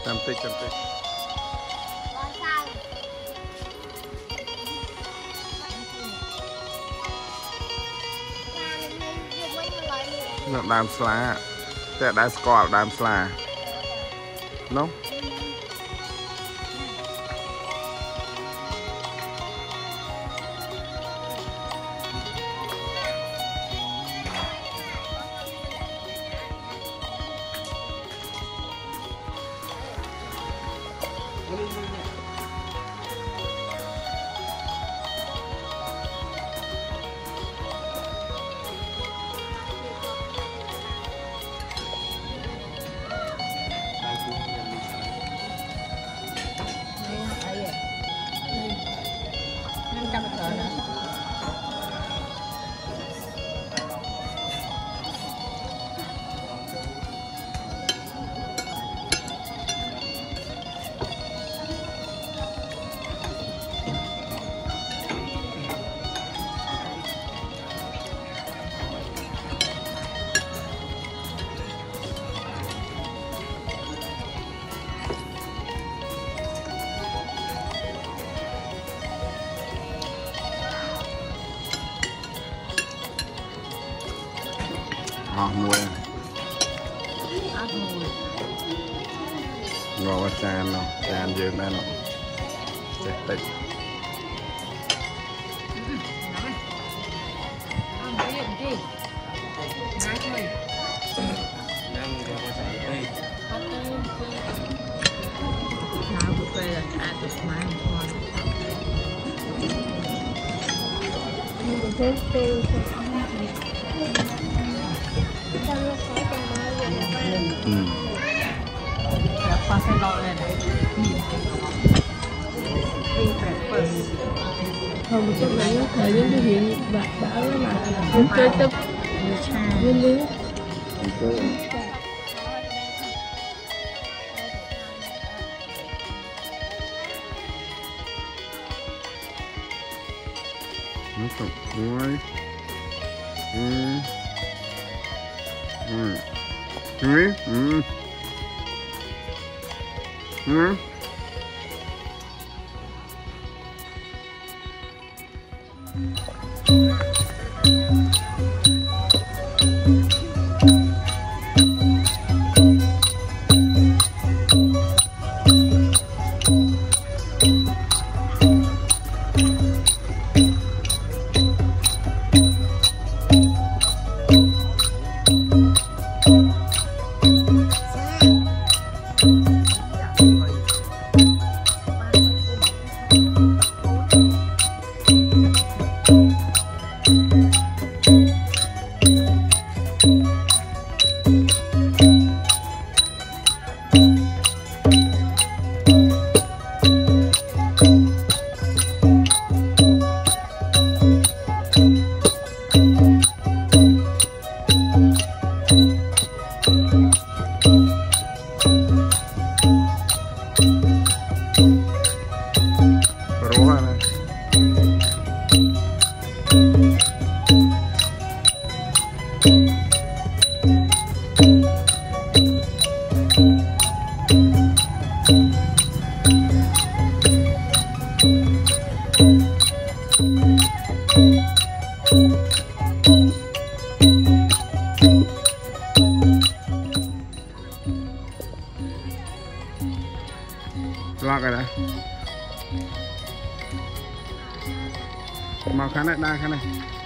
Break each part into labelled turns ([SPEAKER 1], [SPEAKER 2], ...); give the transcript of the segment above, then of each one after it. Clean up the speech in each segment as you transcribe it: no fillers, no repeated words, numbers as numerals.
[SPEAKER 1] Chăm tích. Nó đam xá. Thế đã score đam xá. Nó. Mùi ngọt quá chan dương đây nè chết tích
[SPEAKER 2] Qua xe lò này này.
[SPEAKER 3] Không một chút nãy thời những cái hiện vật bảo là không chơi tập nguyên lý.
[SPEAKER 1] nó tập cuối lọt rồi đấy. Màu khăn này, đa khăn này.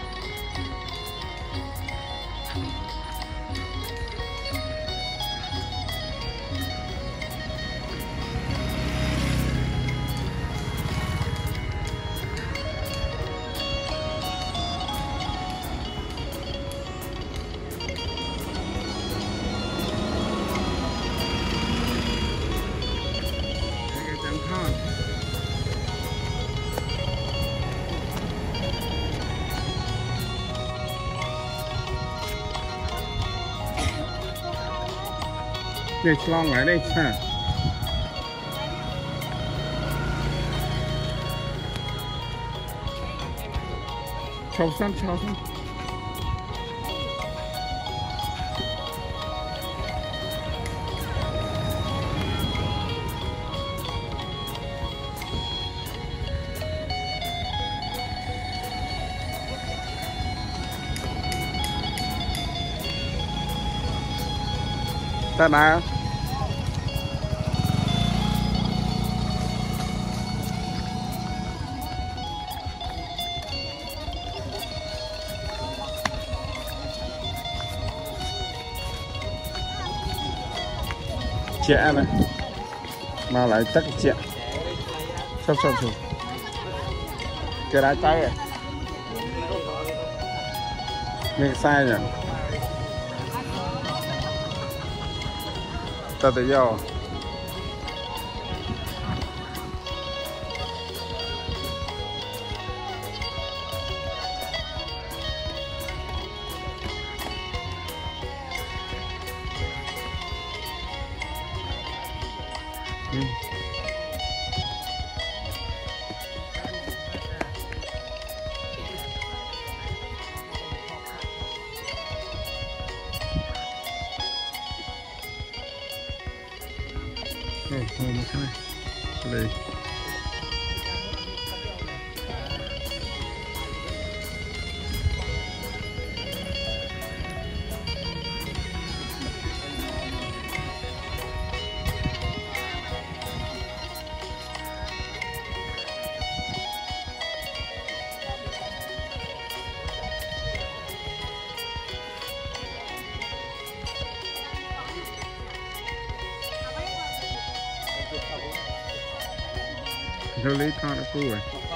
[SPEAKER 1] Để long lại đây ha. Chào săn. ta đá chẹ này mà lại chắc chẹ sắp sắp sắp cái đá cháy à mình sai nhỉ ta tự do Thôi một cái này đây Rồi lấy con nó vui rồi.